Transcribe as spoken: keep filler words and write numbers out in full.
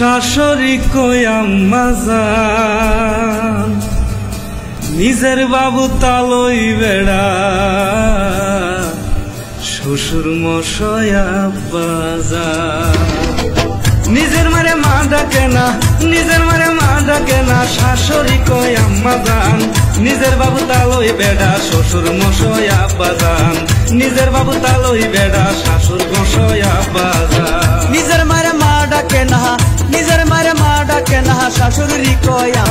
শাশুড়ি কই আম্মা জান, নিজের বাবু তালই বেড়া, শ্বশুর মশাই আব্বা জান। নিজের মারে মা ডাকে না, নিজের মারে মা ডাকে না, শাশুড়ি কই আম্মা জান, নিজের বাবু তালই বেড়া, শ্বশুর মশাই আব্বা জান। নিজের বাবু তালই বেড়া, শাশুর মশাই আব্বা জান। নিজের মারে মা ডাকে না, নিজের মারে মা ডাকে না, শাশুড়ি কই